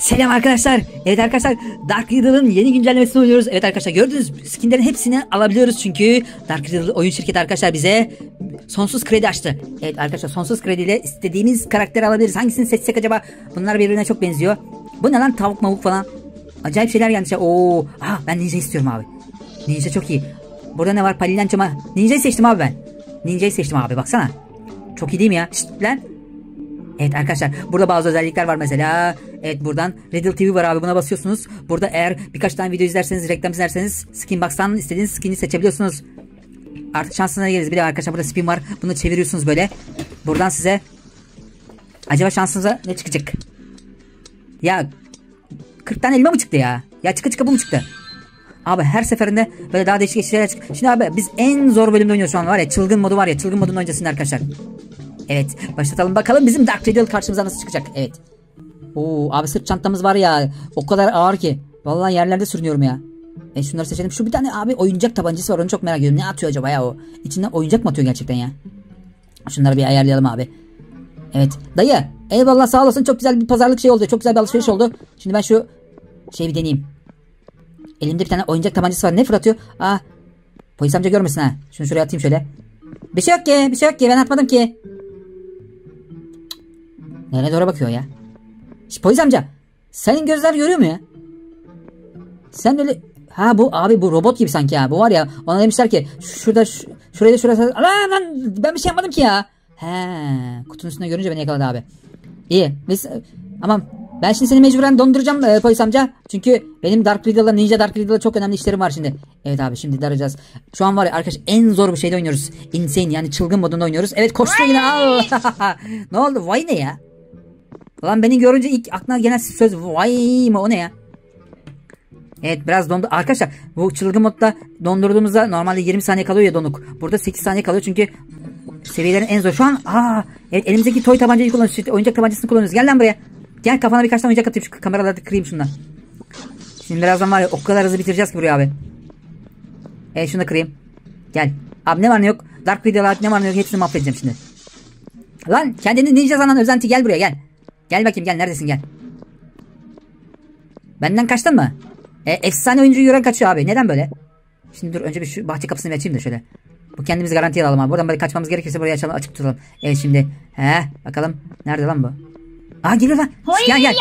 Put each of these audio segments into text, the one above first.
Selam arkadaşlar. Evet arkadaşlar, Dark Riddle'ın yeni güncellemesini oynuyoruz. Evet arkadaşlar, gördüğünüz skinlerin hepsini alabiliyoruz çünkü Dark Riddle oyun şirketi arkadaşlar bize sonsuz kredi açtı. Evet arkadaşlar, sonsuz krediyle istediğimiz karakteri alabiliriz. Hangisini seçsek acaba? Bunlar birbirine çok benziyor. Bu ne lan, tavuk mavuk falan. Acayip şeyler gelmiş. Oo, ben ninja istiyorum abi. Ninja çok iyi. Burada ne var? Palilançama. Ninja'yı seçtim abi ben. Ninja'yı seçtim abi, baksana. Çok iyi değil mi ya? Şşt lan. Evet arkadaşlar, burada bazı özellikler var mesela. Evet, buradan Riddle TV var abi, buna basıyorsunuz. Burada eğer birkaç tane video izlerseniz, reklam izlerseniz Skinbox'tan istediğiniz skin'i seçebiliyorsunuz. Artık şansına geliriz. Bir de arkadaşlar burada spin var. Bunu çeviriyorsunuz böyle. Buradan size acaba şansınıza ne çıkacak? Ya 40 tane elma mı çıktı ya? Ya çıka bu mu çıktı? Abi her seferinde böyle daha değişik şeyler çık. Şimdi abi biz en zor bölümde oynuyoruz şu an, var ya, çılgın modu var ya. Çılgın modun öncesinde arkadaşlar. Evet, başlatalım bakalım bizim Dark Riddle karşımıza nasıl çıkacak. Evet. Oo abi, sırt çantamız var ya, o kadar ağır ki vallahi yerlerde sürünüyorum ya. Şunları seçelim. Şu bir tane abi oyuncak tabancası var, onu çok merak ediyorum. Ne atıyor acaba ya o? İçinden oyuncak mı atıyor gerçekten ya? Şunları bir ayarlayalım abi. Evet dayı, eyvallah, sağ olasın, çok güzel bir pazarlık şey oldu. Çok güzel bir alışveriş oldu. Şimdi ben şu şeyi bir deneyeyim. Elimde bir tane oyuncak tabancası var. Ne fırlatıyor? Polis amca görmesin ha. Şunu şuraya atayım şöyle. Bir şey yok ki, bir şey yok ki, ben atmadım ki. Nereye doğru bakıyor ya? Polis amca, senin gözler görüyor mu ya? Sen öyle... bu abi, bu robot gibi sanki ya. Bu var ya, ona demişler ki şurada şuraya da şurası. Lan ben bir şey yapmadım ki ya. Kutunun üstünde görünce beni yakaladı abi. İyi biz ama ben şimdi seni mecburen donduracağım polis amca. Çünkü benim Dark Riddle'la, Ninja Dark Riddle'la çok önemli işlerim var şimdi. Evet abi, şimdi daracağız. Şu an var ya arkadaş, en zor bir şeyde oynuyoruz. Insane, yani çılgın modunda oynuyoruz. Evet, koştu yine. Ne oldu? Vay ne ya? Lan beni görünce ilk aklına gelen söz vay mı, o ne ya? Evet, biraz dondu. Arkadaşlar bu çılgın modda dondurduğumuzda normalde 20 saniye kalıyor ya donuk. Burada 8 saniye kalıyor çünkü seviyelerin en zor. Şu an evet, elimizdeki toy tabancayı kullanıyoruz. Oyuncak tabancasını kullanıyoruz. Gel lan buraya. Gel, kafana birkaç tane oyuncak atayım. Şu kameralarda kırayım şundan. Şimdi birazdan var ya, o kadar hızlı bitireceğiz ki buraya abi. Şunu da kırayım. Gel. Abi ne var ne yok. Dark Riddle'lar ne var ne yok, hepsini mahvedeceğim şimdi. Lan kendini ninja sanan özenti, gel buraya gel. Gel bakayım, gel, neredesin, gel. Benden kaçtın mı? Efsane oyuncu yürek kaçıyor abi. Neden böyle? Şimdi dur, önce bir şu bahçe kapısını açayım da şöyle. Bu kendimizi garantiye alalım abi. Buradan böyle kaçmamız gerekirse burayı açalım, açık tutalım. Evet şimdi. Bakalım. Nerede lan bu? Geliyor lan. Gel.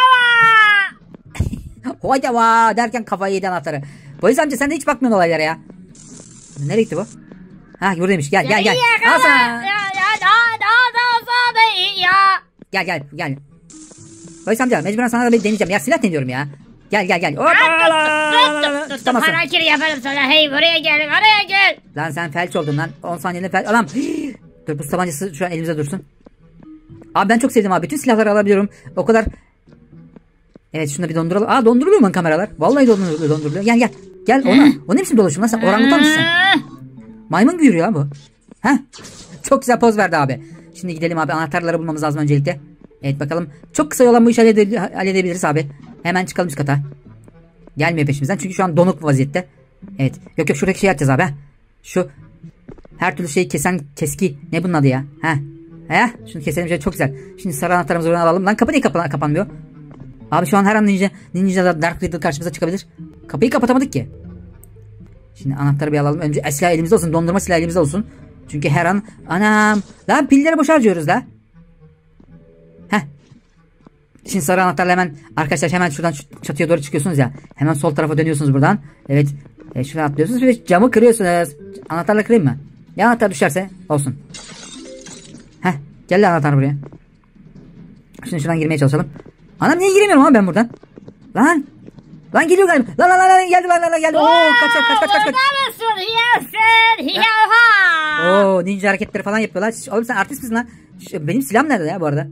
Hoyava derken kafayı yedi anahtarı. Polis amca, sen de hiç bakmıyorsun olaylara ya. Nereye gitti bu? Buradaymış. Gel. Al sana. Gel. Polis amca, mecburen sana da bir deneyeceğim. Ya silah deniyorum ya. Gel. Tutamazsın. Harakiri yaparım sana. Hey, buraya gel. Lan sen felç oldun lan. 10 saniyede felç. Adam. Dur, bu tabancası şu an elimizde dursun. Abi ben çok sevdim abi. Bütün silahları alabiliyorum. O kadar. Evet, şunu da bir donduralım. Donduruluyor mu kameralar? Vallahi donduruluyor. Gel ona. O ne biçim dolaşım lan, sen orangutan mısın? Maymun gibi yürüyor bu. Çok güzel poz verdi abi. Şimdi gidelim abi, anahtarları bulmamız lazım öncelikle. Evet bakalım. Çok kısa olan bu işi halledebiliriz abi. Hemen çıkalım üst kata. Gelmiyor peşimizden çünkü şu an donuk vaziyette. Evet. Yok şuradaki şeyi atacağız abi. Şu her türlü şeyi kesen keski. Ne bunun adı ya? Şunu keselim, şey çok güzel. Şimdi sarı anahtarımızı oradan alalım. Lan kapı niye kapanmıyor? Abi şu an her an Ninja Dark Riddle karşımıza çıkabilir. Kapıyı kapatamadık ki. Şimdi anahtarı bir alalım. Önce silah elimizde olsun. Dondurma silahı elimizde olsun. Çünkü her an lan pilleri boş harcıyoruz da. Şimdi sarı anahtarla hemen arkadaşlar, hemen şuradan çatıya doğru çıkıyorsunuz ya. Hemen sol tarafa dönüyorsunuz buradan. Evet. Şuradan atlıyorsunuz ve camı kırıyorsunuz. Anahtarla kırayım mı? Ya anahtar düşerse olsun. Gel anahtar buraya. Şimdi şuradan girmeye çalışalım. Anam, niye giremiyorum ama ben buradan? Lan geliyor galiba. Lan geldi. Kaç. Ninja hareketleri falan yapıyorlar. Oğlum sen artist misin lan? Benim silahım nerede ya bu arada?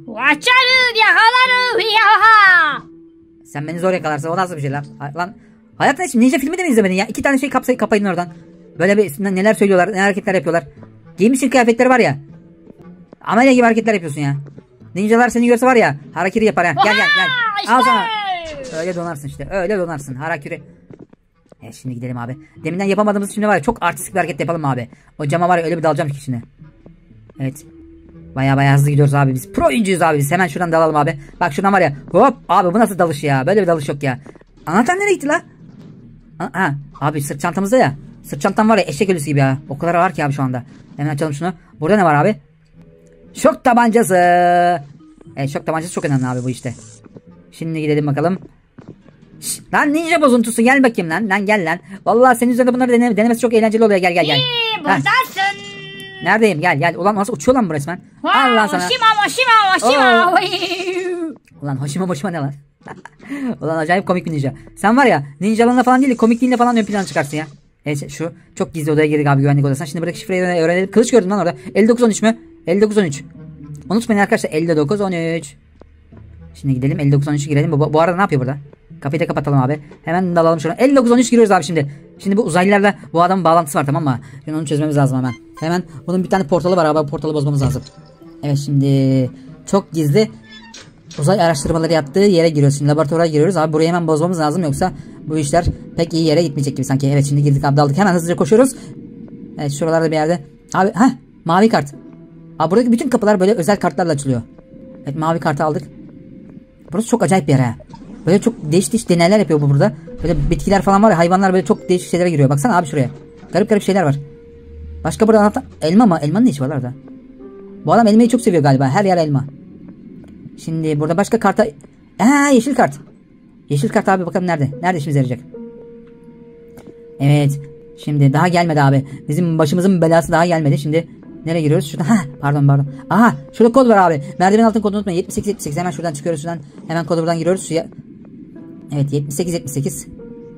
Sen beni zor yakalarsın, o nasıl bir şey lan? Hayatında hiç ninja filmi de mi izlemedin ya? 2 tane şey kapayın oradan. Böyle bir neler söylüyorlar, ne hareketler yapıyorlar. Giymişsin kıyafetleri var ya. Amelya gibi hareketler yapıyorsun ya. Ninjalar seni görse var ya, harakiri yapar ha. Gel. Al sana. Öyle donarsın işte. Öyle donarsın. Harakiri. Şimdi gidelim abi. Deminden yapamadığımız şimdi var ya, çok artistik bir hareket yapalım abi. O cama var ya, öyle bir dalacağım ki şimdi. Evet. Baya hızlı gidiyoruz abi biz. Pro oyuncuyuz abi biz. Hemen şuradan dalalım abi. Bak şuradan var ya. Hop abi bu nasıl dalış ya? Böyle bir dalış yok ya. Anahtar nereye gitti la? Ha, abi sırt çantamızda ya. Sırt çantam var ya eşek ölüsü gibi ya. O kadar var ki abi şu anda. Hemen açalım şunu. Burada ne var abi? Şok tabancası. Evet şok tabancası çok önemli abi bu işte. Şimdi gidelim bakalım. Şş, lan ninja bozuntusu gel bakayım lan. Lan gel lan. Vallahi senin üzerinde bunları denemesi çok eğlenceli oluyor. Gel. Buradasın. Neredeyim? Gel. Ulan nasıl uçuyor lan bu resmen? Al lan sana. Hoşima. Ulan hoşima ne lan? Ulan acayip komik bir ninja. Sen var ya ninjalığına falan değil de komikliğinle falan ön plana çıkarsın ya. Evet şu çok gizli odaya girdik abi güvenlik odasına. Şimdi buradaki şifreyi öğrenelim. Kılıç gördüm lan orada. 5913 mü? 5913. Unutmayın arkadaşlar 5913. Şimdi gidelim 5913'e girelim. Bu arada ne yapıyor burada? Kapıyı da kapatalım abi. Hemen dalalım şuna. 5913 giriyoruz abi şimdi. Şimdi bu uzaylılarla bu adamın bağlantısı var tamam mı? Şimdi onu çözmemiz lazım hemen. Hemen bunun bir tane portalı var abi. Portalı bozmamız lazım. Evet şimdi çok gizli uzay araştırmaları yaptığı yere giriyoruz. Şimdi laboratuvara giriyoruz abi. Burayı hemen bozmamız lazım yoksa bu işler pek iyi yere gitmeyecek gibi sanki. Evet şimdi girdik abi daldık. Hemen hızlıca koşuyoruz. Evet şuralarda bir yerde. Abi mavi kart. Abi buradaki bütün kapılar böyle özel kartlarla açılıyor. Evet mavi kartı aldık. Burası çok acayip bir yer ha. Böyle çok değişik deneyler yapıyor bu burada. Böyle bitkiler falan var ya hayvanlar böyle çok değişik şeylere giriyor. Baksana abi şuraya. Garip şeyler var. Başka burada anahtar. Elma mı? Elmanın ne işi var orada? Bu adam elmayı çok seviyor galiba. Her yer elma. Şimdi burada başka karta. Yeşil kart. Yeşil kart abi bakalım nerede? Nerede işimize yarayacak? Evet. Şimdi daha gelmedi abi. Bizim başımızın belası daha gelmedi. Şimdi nereye giriyoruz? Şuradan. Pardon. Aha şurada kod var abi. Merdiven altın kodunu unutmayın. 78 hemen şuradan çıkıyoruz şuradan. Hemen kodu buradan giriyoruz. Suya. Evet 78.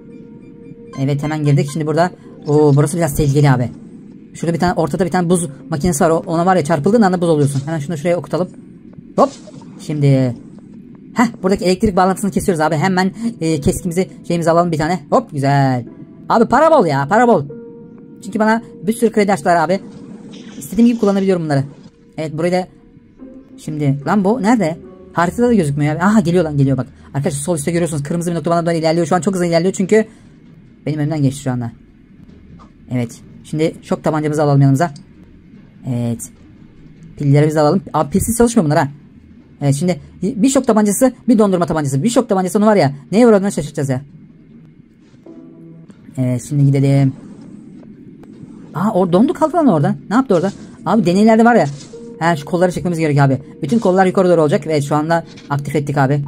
Evet hemen girdik. Şimdi burada. Burası biraz tehlikeli abi. Şurada bir tane ortada bir tane buz makinesi var. Ona var ya çarpıldığın anda buz oluyorsun. Hemen şunu şuraya okutalım. Hop. Şimdi. Buradaki elektrik bağlantısını kesiyoruz abi. Hemen keskimizi şeyimizi alalım bir tane. Hop güzel. Abi para bol ya para bol. Çünkü bana bir sürü kredi açtılar abi. İstediğim gibi kullanabiliyorum bunları. Evet burayı da. Şimdi lan bu nerede? Haritada da gözükmüyor abi. Aha geliyor bak. Arkadaşlar sol üstte görüyorsunuz. Kırmızı bir nokta bana doğru ilerliyor. Şu an çok hızlı ilerliyor çünkü benim önümden geçti şu anda. Evet. Şimdi şok tabancamızı alalım yanımıza. Evet. Pillerimizi alalım. Abi pilsiz çalışmıyor bunlar ha. Evet şimdi bir şok tabancası bir dondurma tabancası. Bir şok tabancası onu var ya. Neye uğradığını şaşırtacağız ya. Evet şimdi gidelim. O dondu kaldı lan oradan. Ne yaptı orada? Abi deneylerde var ya. Şu kolları çekmemiz gerekiyor abi. Bütün kollar yukarı doğru olacak. Evet şu anda aktif ettik abi.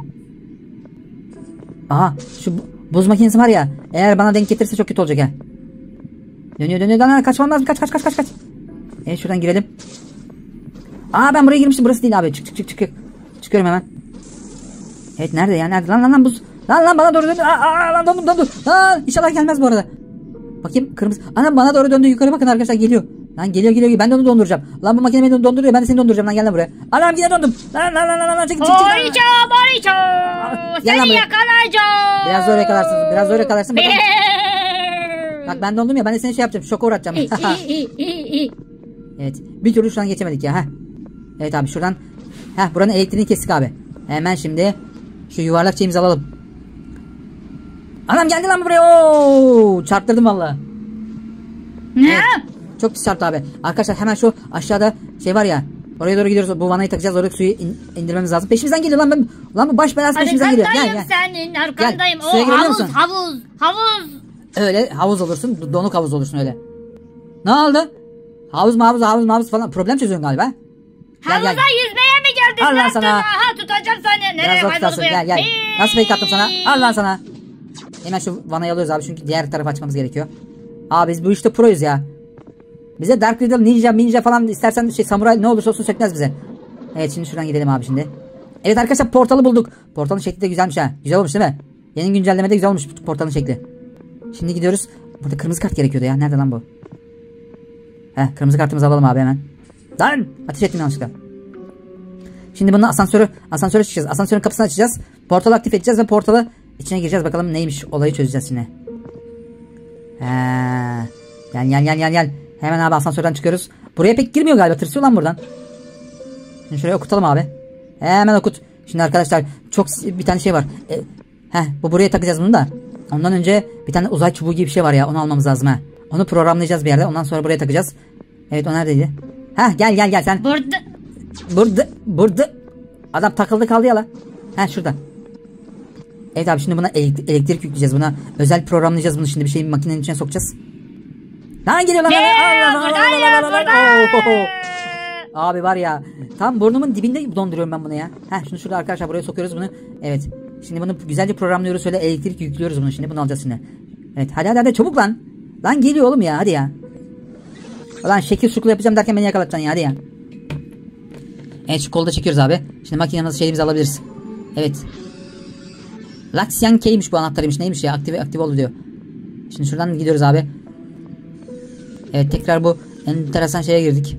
Aha şu buz makinesi var ya. Eğer bana denk getirirse çok kötü olacak ha. Dönüyor. Lan kaçmam lazım. Kaç. Evet şuradan girelim. Ben buraya girmiştim. Burası değil abi. Çık. Çıkıyorum hemen. Evet nerede ya? Nerede? Lan buz. Lan bana doğru döndü. Lan dondum. İnşallah gelmez bu arada. Bakayım kırmızı. Anam bana doğru döndü. Yukarı bakın arkadaşlar geliyor. Lan geliyor. Ben de onu donduracağım. Lan bu makine beni donduruyor. Ben de seni donduracağım. Lan gel lan buraya. Anam yine dondum. Lan çık. Moriço. Seni yakalayacağım. Biraz zor yakalarsın. Bak ben dondum ya. Ben de seni şey yapacağım. Şoka uğratacağım. Evet. Bir türlü şuradan geçemedik ya. Evet abi şuradan. Buranın elektriğini kestik abi. Hemen şimdi şu yuvarlak şeyimizi alalım. Anam geldi lan buraya. Çarptırdım valla. Ne? Evet. Çok pis çarptı abi. Arkadaşlar hemen şu aşağıda şey var ya. Oraya doğru gidiyoruz. Bu vanayı takacağız. Oradaki suyu indirmemiz lazım. Peşimizden geliyor lan. Lan bu baş belası peşimizden geliyor. Gel. Senin arkandayım. Gel. Havuz. Öyle havuz olursun. Donuk havuz olursun öyle. Ne oldu? Havuz falan. Problem çözüyorsun galiba. Havuza yüzmeye mi geldin? Allah sana. Tutacağım seni. Nereye kayboldun? Gel. Nasıl fake attım sana? Allah sana. Hemen şu vanayı alıyoruz abi çünkü diğer tarafı açmamız gerekiyor. Abi biz bu işte proyuz ya. Bize Dark Riddle, ninja falan istersen samuray ne olursa olsun sökmez bize. Evet şimdi şuradan gidelim abi şimdi. Evet arkadaşlar portalı bulduk. Portalın şekli de güzelmiş ha. Güzel olmuş değil mi? Yeni güncellemede güzel olmuş portalın şekli. Şimdi gidiyoruz. Burada kırmızı kart gerekiyordu ya. Nerede lan bu? Kırmızı kartımızı alalım abi hemen. Lan ateş ettim yanlışlıkla. Şimdi bununla asansöre çıkacağız. Asansörün kapısını açacağız. Portalı aktif edeceğiz ve portalı içine gireceğiz. Bakalım neymiş olayı çözeceğiz şimdi. Gel. Hemen abi asansörden çıkıyoruz. Buraya pek girmiyor galiba. Tırsıyor lan buradan. Şimdi şuraya okutalım abi. Hemen okut. Şimdi arkadaşlar çok bir tane şey var. Bu buraya takacağız bunu da. Ondan önce bir tane uzay çubuğu gibi bir şey var ya. Onu almamız lazım ha. Onu programlayacağız bir yerde. Ondan sonra buraya takacağız. Evet o neredeydi? Gel sen. Burada. Burada. Adam takıldı kaldı ya la. He şurada. Evet abi şimdi buna elektrik yükleyeceğiz. Buna özel programlayacağız bunu şimdi bir şeyi makinenin içine sokacağız. Lan geliyor lan. Abi var ya tam burnumun dibinde donduruyorum ben bunu ya. Heh şunu şurada arkadaşlar buraya sokuyoruz bunu. Evet. Şimdi bunu güzelce programlıyoruz şöyle elektrik yüklüyoruz bunu şimdi bunu alacağız şimdi. Evet hadi çabuk lan. Lan geliyor oğlum ya hadi ya. Lan şekil şukul yapacağım derken beni yakalatacaksın ya hadi ya. Evet şu kolu da çekiyoruz abi. Şimdi makinemizi şeyimizi alabiliriz. Evet. Laxian K'ymiş bu anahtarıymış neymiş ya aktif oldu diyor. Şimdi şuradan gidiyoruz abi. Evet tekrar bu enteresan şeye girdik.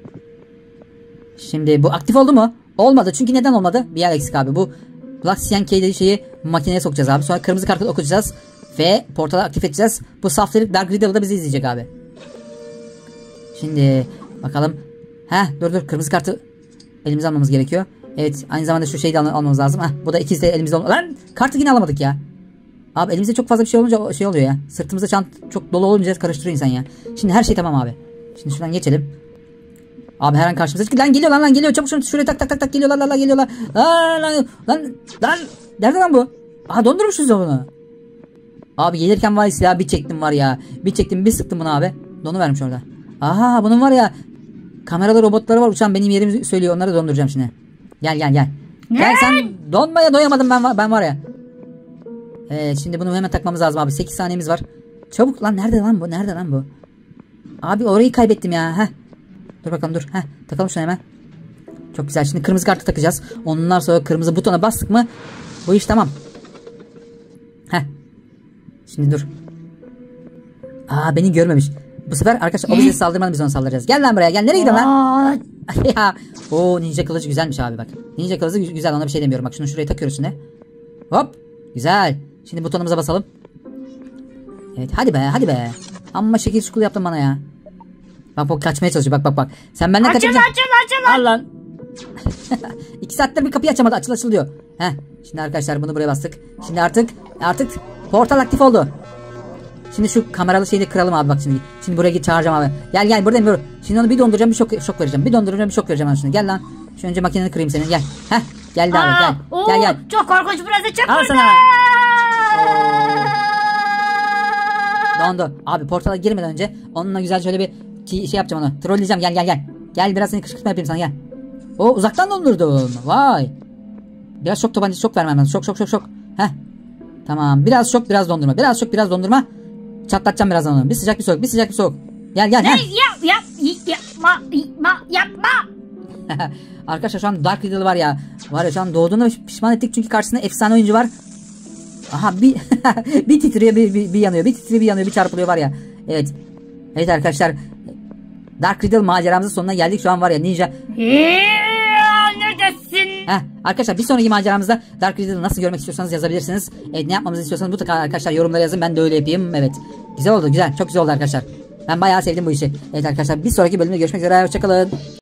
Şimdi bu aktif oldu mu? Olmadı çünkü neden olmadı? Bir yer eksik abi bu. Laxian K dediği şeyi makineye sokacağız abi. Sonra kırmızı kartı okutacağız. Ve portalı aktif edeceğiz. Bu safları Dark Riddle da bizi izleyecek abi. Şimdi bakalım. Dur kırmızı kartı elimize almamız gerekiyor. Evet aynı zamanda şu şeyi de almamız lazım. Bu da ikisi de elimizde olmalı. Lan kartı yine alamadık ya. Abi elimizde çok fazla bir şey olunca şey oluyor ya. Sırtımızda çant çok dolu olunca karıştırıyor insan ya. Şimdi her şey tamam abi. Şimdi şuradan geçelim. Abi her an karşımıza çıkıyor. Lan geliyor lan geliyor. Çabuk şuraya tak geliyorlar lan geliyorlar. Lan nerede lan bu? Aha dondurmuşuz onu. Abi gelirken var ya silahı bir çektim var ya. Bir sıktım bunu abi. Donu vermiş orada. Aha bunun var ya kameralı robotları var uçan benim yerimi söylüyor. Onları donduracağım şimdi. Gel. Ne? Gel sen donmaya doyamadım ben var ya. Şimdi bunu hemen takmamız lazım abi. 8 saniyemiz var. Çabuk lan nerede lan bu? Abi orayı kaybettim ya. Dur bakalım dur. Takalım şunu hemen. Çok güzel. Şimdi kırmızı kartı takacağız. Ondan sonra kırmızı butona bastık mı bu iş tamam. Şimdi dur. Beni görmemiş. Bu sefer arkadaşlar o bize saldırmadan biz ona saldıracağız. Gel lan buraya gel. Nereye gidiyorsun lan? O ninja kılıcı güzelmiş abi bak. Ninja kılıcı güzel ona bir şey demiyorum. Bak şunu şuraya takıyoruz şimdi. Hop. Güzel. Şimdi butonumuza basalım. Evet hadi be. Amma şekil şukul yaptın bana ya. Bak kaçmaya çalışıyor bak. Sen benden kaçacaksın. Açıl. Al lan. 2 saattir bir kapıyı açamadı. Açıl diyor. Şimdi arkadaşlar bunu buraya bastık. Şimdi artık portal aktif oldu. Şimdi şu kameralı şeyi de kıralım abi bak şimdi. Şimdi buraya çağıracağım abi. Gel buradayım. Şimdi onu bir donduracağım bir şok vereceğim. Bir şok vereceğim şimdi. Gel lan. Şu önce makineni kırayım senin gel. Geldi abi gel. Çok korkunç burası çok al sana. Dondu. Abi portala girmeden önce onunla güzel şöyle bir şey yapacağım onu. Trolleyeceğim gel. Gel biraz seni kışkırtma yapayım sana gel. O uzaktan dondurdum. Vay. Biraz şok tabancası şok vermem lazım. Şok. Tamam. Biraz şok biraz dondurma. Biraz şok biraz dondurma. Çatlatacağım birazdan onu. Bir sıcak bir soğuk. Gel. Ne? Yapma. Arkadaşlar şu an Dark Riddle var ya. Var ya şu an doğduğuna pişman ettik çünkü karşısında efsane oyuncu var. Aha bir titriyor bir yanıyor. Bir titriyor bir yanıyor bir çarpılıyor var ya. Evet. Evet arkadaşlar. Dark Riddle maceramızın sonuna geldik. Şu an var ya ninja. Neredesin? Arkadaşlar bir sonraki maceramızda Dark Riddle'ı nasıl görmek istiyorsanız yazabilirsiniz. Evet ne yapmamızı istiyorsanız mutlaka arkadaşlar yorumlara yazın. Ben de öyle yapayım. Evet. Güzel oldu güzel. Çok güzel oldu arkadaşlar. Ben bayağı sevdim bu işi. Evet arkadaşlar bir sonraki bölümde görüşmek üzere. Hoşçakalın.